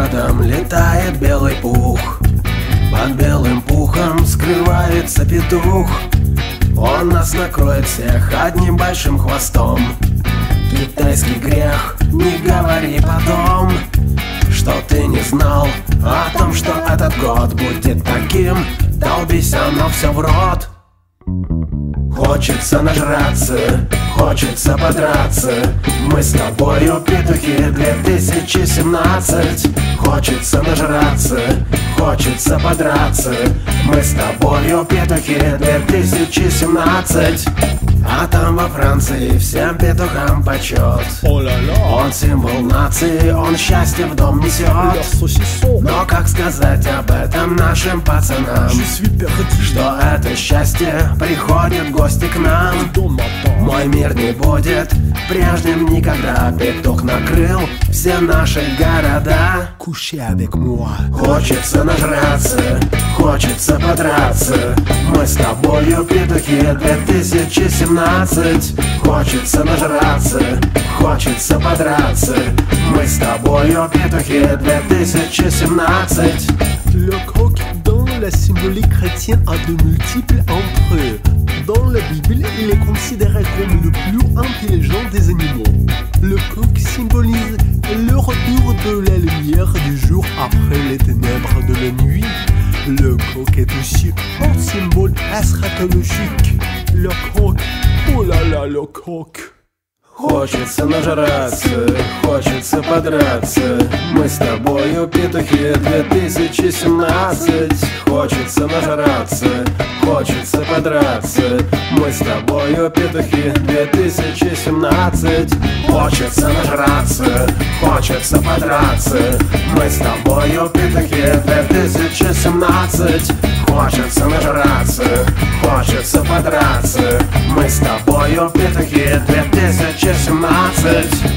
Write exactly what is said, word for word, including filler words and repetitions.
городом летает белый пух. Под белым пухом скрывается петух. Он нас накроет всех одним большим хвостом. Китайский грех, не говори потом, что ты не знал о том, что этот год будет таким. Долбись, оно все в рот. Хочется нажраться, хочется подраться. Мы с тобою петухи две тысячи семнадцать. Хочется нажраться, хочется подраться. Мы с тобою петухи две тысячи семнадцать. А там во Франции всем петухам почет. Он символ нации, он счастье в дом несет. Но как сказать об этом нашим пацанам, что это счастье приходит в гости к нам? Мой мир не будет прежним никогда. Петух накрыл все наши города. Хочется нажраться, хочется подраться. Мы с тобою петухи две тысячи семнадцать. Хочется нажраться, хочется подраться. Мы с тобою петухи две тысячи семнадцать. Le coq dans la symbolique chrétienne a de multiples entrées. Dans la Bible, il est considéré comme le plus intelligent des animaux. Le coq symbolise le retour de la lumière du jour après les ténèbres de la nuit. Le coq est aussi un symbole eschatologique. Le coq, oh là là, le coq. Хочется нажраться, хочется подраться. Мы с тобою петухи две тысячи семнадцать. Хочется нажраться, хочется подраться. Мы с тобою петухи две тысячи семнадцать. Хочется нажраться, хочется подраться. Мы с тобою петухи две тысячи семнадцать. Хочется нажраться, хочется подраться. Мы с тобою петухи две тысячи семнадцать.